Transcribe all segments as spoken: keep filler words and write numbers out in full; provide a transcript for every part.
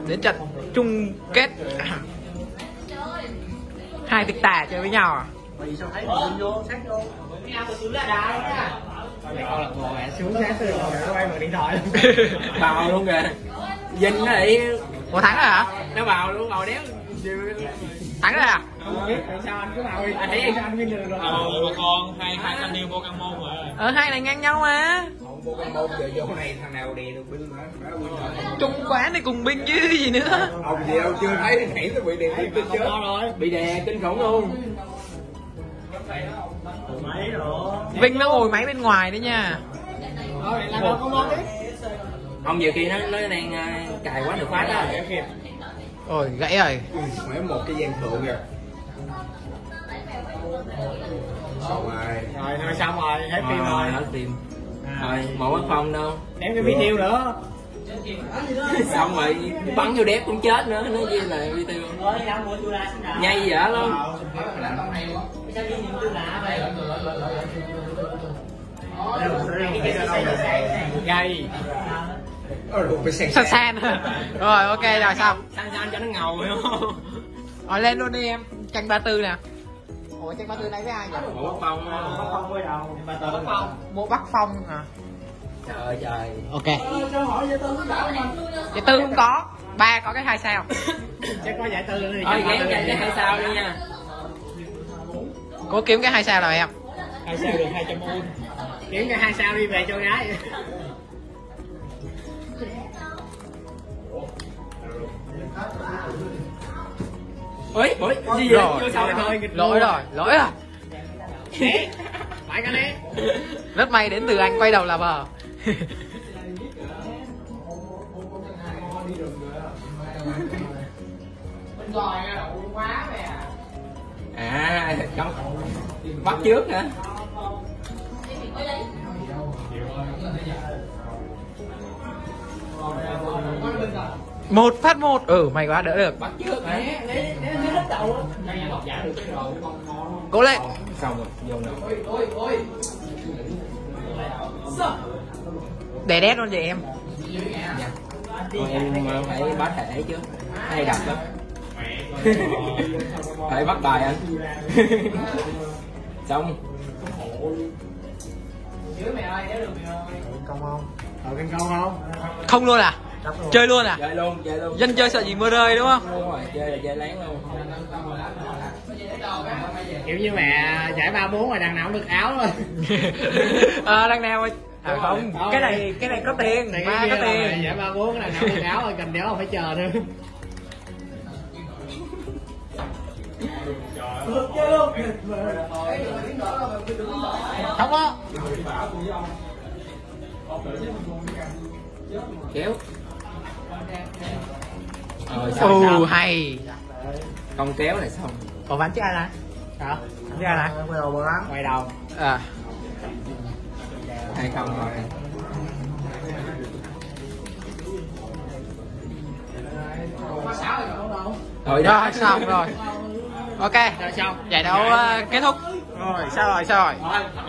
đến trận chung kết. Hai tịch tà chơi với nhau à? Vì sao thấy mình vô sát vô. Mày coi là ngồi mẹ xuống sát từ rồi nó quay bằng điện thoại vào luôn kìa. Vinh nó lại Ủa thắng rồi hả? nó vào luôn, ngồi đéo Thắng rồi à? không biết tại sao anh cứ vào đi, anh thấy anh sao anh Vinh được rồi. Ờ mà con hai hai thanh niên vô căn môn rồi. Ờ hai này ngang nhau mà. không vô căn môn giờ vô này thằng nào đè được binh mà má Win rồi. Chung quán này cùng binh chứ gì nữa. Ông gì đâu chưa thấy nhảy nó bị đè kinh kinh chứ. Rồi. Bị đè kinh khủng luôn. Mấy rồi. Vinh nó ngồi máy bên ngoài đấy nha. Rồi làm đâu con món đi. Ông nhiều khi nó nó đang uh, cài quá được phát á. Ôi gãy rồi. Phải một cái gian thượng kìa. Xong rồi. Rồi thôi xong rồi, hết phim rồi. Hết phim. Rồi, một bát phong đâu. Đem cái video nữa. Xong rồi bắn vô đép cũng chết nữa, nó gì là video. Nhây dở lắm. Gay. San san. Rồi ok rồi xong. San san cho nó ngầu hiểu không? Rồi lên luôn đi em. Tranh ba tư nè. Ủa tranh ba tư này với ai vậy? Một bát phong. Bắt phong quay đầu. Ba tờ bắt Phong. Một Bắc Phong hả? Trời trời. Ok. Giải tư không có. Ba có cái hai sao. Chắc có giải tư nữa thì. Thôi ghé dành cho hai sao đi nha. Cố kiếm cái hai sao nào em. Hai sao được hai trăm un. Kiếm cái hai sao đi về cho gái. Ôi, ôi, gì vậy? Rồi, Chưa xong thôi. lỗi rồi, lỗi rồi. Phải cái né. Rất may đến từ anh quay đầu là bờ. À, không. Bắt trước hả? Một phát một. Ừ may quá đỡ được. Bắt trước hả? Cố lên. Xong rồi, vô nữa. Để đét luôn vậy em. Thôi em phải bá thể chứ. Hay đập lắm. Phải bắt bài anh. Xong. Công không? Ờ canh công không? Không luôn à? Chơi luôn à? Chơi luôn, chơi luôn. Dân chơi sợ gì mưa rơi đúng không? Đúng rồi, chơi là chơi lén luôn. Kiểu như mẹ giải ba bốn rồi đằng nào cũng được áo rồi. À đằng nào à, không, Không, cái này cái này có tiền, này ba có tiền. giải ba bốn đằng nào cũng được áo rồi, cầm đéo không phải chờ nữa. Không á. Kéo. Rồi xong. Ồ hay. Công kéo này xong. Ủa bắn chứ ai này? Hả? Bắn chứ ai này? Quay đầu bắn. Quay đầu. À. Hai công rồi. Rồi đó. Rồi xong rồi. Ok. Rồi xong. Giải đấu uh, kết thúc. Rồi sao rồi sao rồi?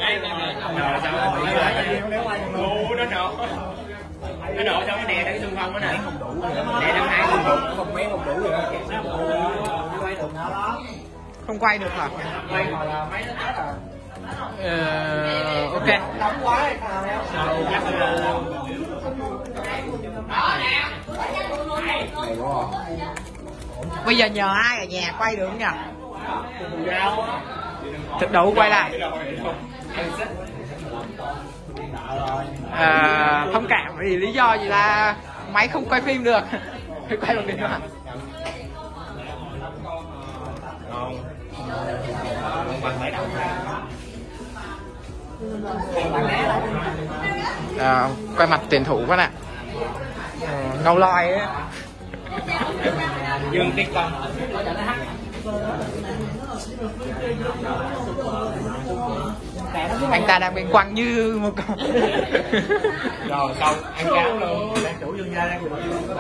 Nó nổ. Nó nổ xong cái đè cái xung phong đó nè. Đè năm hai không đủ. Không mấy không đủ rồi. Không quay được hả? Quay hồi là mấy nó chết rồi. Ờ, ok. Nóng quá. Chắc là Bây giờ nhờ ai ở nhà quay được không nhỉ? rau. Thực đủ quay lại. À, thông cảm vì lý do gì là máy không quay phim được. Quay bằng điện thoại. À, quay mặt tuyển thủ quá nè. À, ngầu lòi ấy. Dương Tích Công. Anh ta đang bị quăng như một con. Rồi xong, ăn cáo luôn. Chủ dương gia đang bị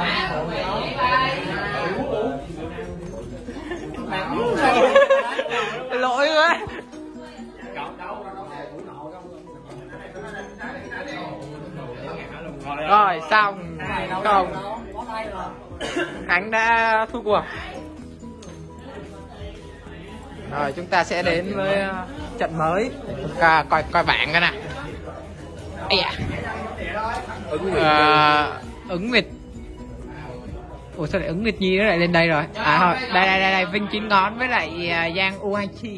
Lỗi quá. Rồi xong. Không. Khánh đã thua cuộc. Rồi chúng ta sẽ đến với trận mới. Coi coi, coi bảng cái nào. Ây da. Ứng Nguyệt. À, Ứng Nguyệt. Ủa sao lại Ứng Nguyệt Nhi nó lại lên đây rồi? À thôi, đây đây đây, đây. Vinh Chín Ngón với lại uh, Giang U hai Chi.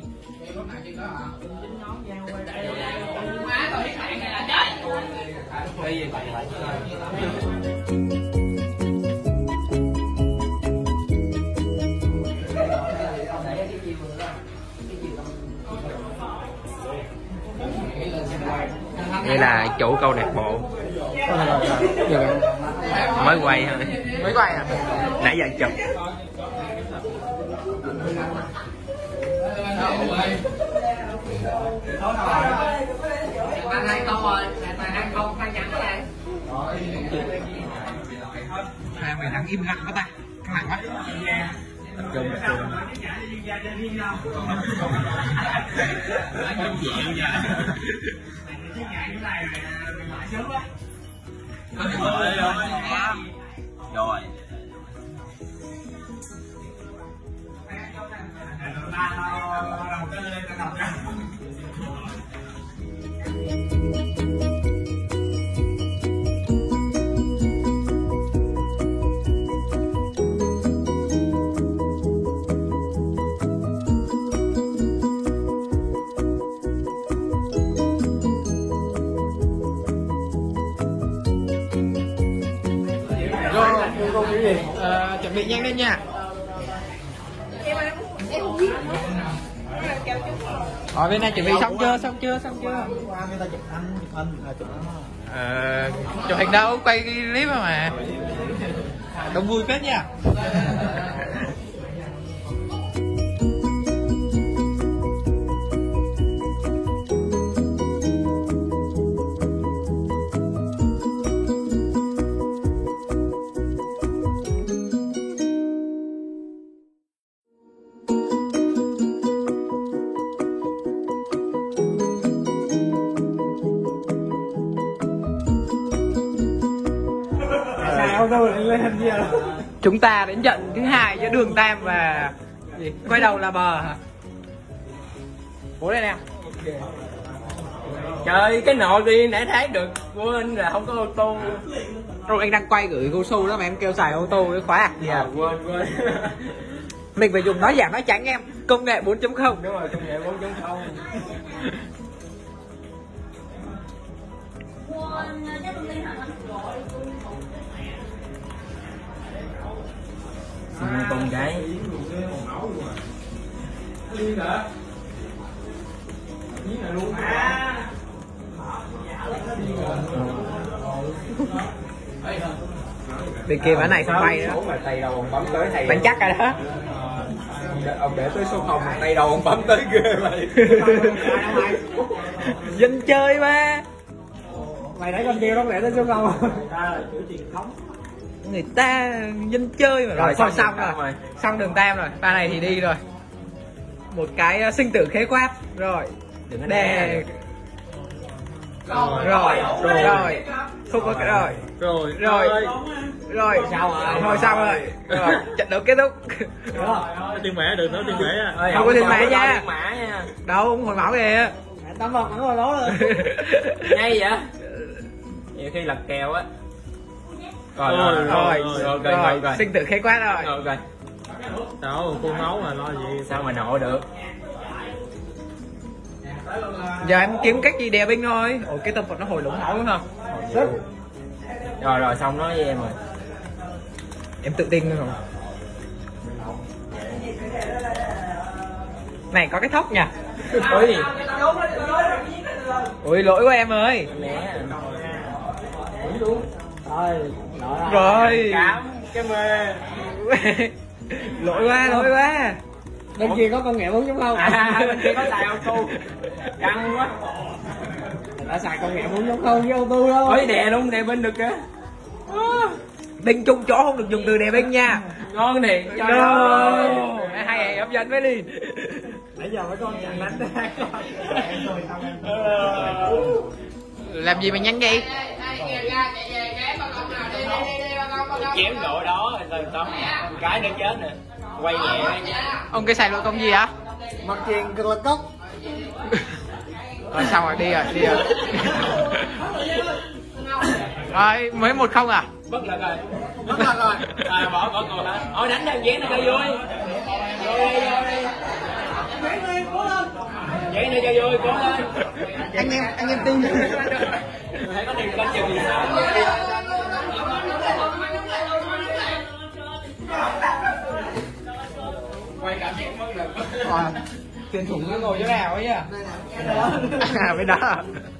Đây là chủ câu lạc bộ. Mới quay thôi. Mới quay à? Nãy giờ chụp. Toàn hai câu rồi, toàn hai câu khai nhắn rồi. Hai mày đang im lặng quá ta, căng lặng quá. Tập trung, tập trung. Rồi. Ờ, chuẩn bị nhanh lên nha. Ở bên này chuẩn bị xong chưa? Xong chưa? Xong chưa? Ờ, chụp hình đâu? Quay clip mà. Đông vui phết nha. Chúng ta đến trận thứ hai giữa Đường Tam và gì? Quay đầu là bờ hả? Bố đây nè. Trời, cái nồi đi nãy thấy được quên là không có ô tô. Rồi anh đang quay gửi Gosu đó mà em kêu xài ô tô cái khóa à? Dạ à, quên quên. Mình phải dùng nói giảm nói tránh em. Công nghệ bốn chấm không. Đúng rồi, công nghệ bốn chấm không. Xin con gái. Bên kia bán này không bay nữa. Tay đầu ông bấm tới thầy. Đánh chắc rồi đó. Ông để tới số không, tay đầu ông bấm tới ghê mày. Dân chơi mà. Mày thấy con kia nó để tới số không? Ta là chữ truyền thống. Người ta dân chơi mà. Rồi, rồi xong xong rồi. rồi. Xong Đường Tam rồi. Pha này thì đi rồi. Một cái sinh tử khế quát. Rồi. Đề. Rồi, rồi, rồi, rồi. Không có cái rồi. Rồi, rồi. Rồi, sao rồi? Rồi xong rồi. Rồi, trận đấu kết thúc. Tiên mẹ đừng nói tiên mẹ nha. Không có tiên mẹ nha. nha. Đâu, không hồi máu kìa. Tấm vật vẫn hồi máu rồi. Ngay vậy? Nhiều khi lật kèo á. Rồi, rồi, rồi, rồi, rồi, rồi, rồi. Sinh tử khế quát rồi. Rồi, rồi. Đâu, cô máu mà lo gì. Sao mà nộ được. Giờ em kiếm cách gì đè binh thôi. Ủa cái tâm Phật nó hồi lủng máu đúng không? Rồi rồi xong nói với em rồi. Em tự tin không? Này có cái thóc nha. Ôi. Ui lỗi của em ơi. Mẹ. Rồi, rồi. Cảm cái mê. Lỗi quá, lỗi quá. Bên kia có công nghệ bốn chấm không? À, bên kia có xài ô tô. Căng quá. Đã xài công nghệ bốn chấm không với ô tô đâu. Ôi đè luôn, đè bên được kìa. Đinh chung chỗ không được dùng từ đè binh nha. Ngon thiệt. Trời ơi. Hai ngày hấp dẫn với đi. Nãy giờ mấy con chẳng đánh ra con. Làm gì mà nhanh vậy? chém độ đó rồi xong cái nữa chết nè, quay nhẹ. Ông kia xài nội công gì hả? Mặt tiền cực là cốc. Rồi xong rồi, đi rồi, đi rồi. Rồi, mới một không à? Bất lực rồi. Bất lực rồi. À, bỏ bỏ cuộc hả? Ôi đánh ra dán này cho vui. Vô đi, vô đi. Dán này cho vui, cố lên. Anh em, anh em tin. Thấy có niềm tin chừng gì sao? Quay cảm giác mất lực. Rồi, tuyển thủ cứ ngồi chỗ nào ấy nhá. À, bên đó.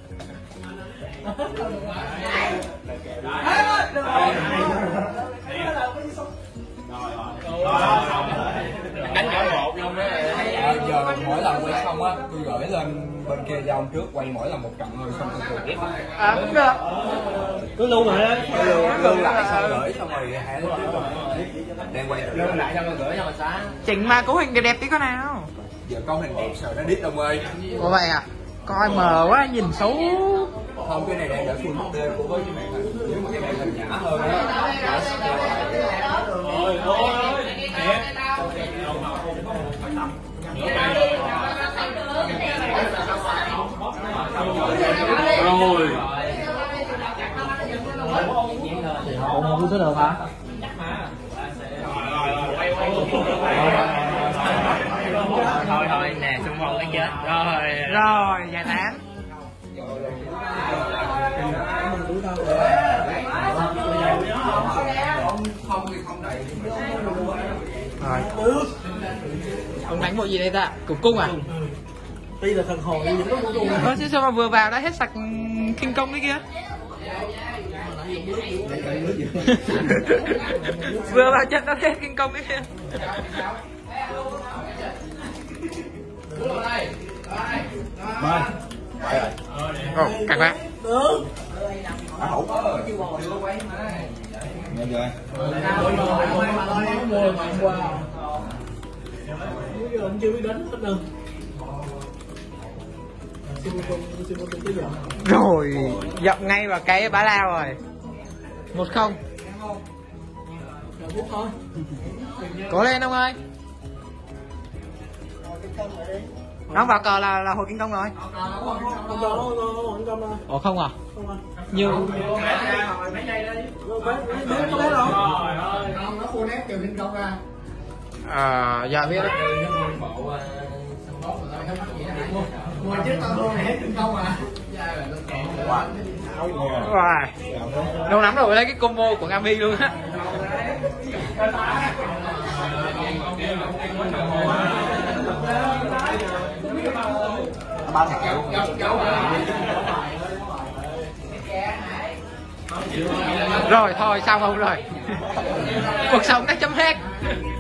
Đánh nhỏ một luôn á. À, giờ mỗi lần quay xong á, tôi gửi lên bên kia cho ông trước, quay mỗi lần một trận rồi xong tôi cười. À, cũng được. Cứ lưu lại đó. Lưu, lưu lại xong gửi xong rồi hai lúc trước rồi đang quay Lưu lại xong rồi gửi cho mà xóa. Chỉnh mà cấu hình đẹp đẹp tí có nào. giờ có hình đẹp sợ nó đít ông ơi. Ủa vậy à? Coi mờ quá, nhìn xấu. Không, cái này đang để full hát đê của với cái màn hình, nếu mà cái màn hình nhỏ hơn á. Ôi ôi rồi Ủa không có được hả? Thôi thôi nè, xung phong cái chết rồi. Rồi, giải tán. Rồi. Ông đánh bộ gì đây ta? Cục cung à? Tuy là thần hồn nhưng vẫn có cung. Ơ chứ sao mà vừa vào đã hết sạch kinh công đấy kia? Vừa vào trận đã hết kinh công đấy kia. Ồ, căng quá. Nghe chưa? Ông chưa biết đánh hết đâu. Rồi, dậm ngay vào cái bá lao rồi. Một không. Cố lên ông ơi. Nó vào cờ là là hồi kinh công rồi. Ủa không à? Như à, dạ biết đấy. Ngồi trước tao luôn này hết kinh công à. Wow. Lâu lắm rồi lấy cái combo của Ngami luôn á. Ba thằng luôn. Rồi thôi xong không rồi. Cuộc sống đã chấm hết.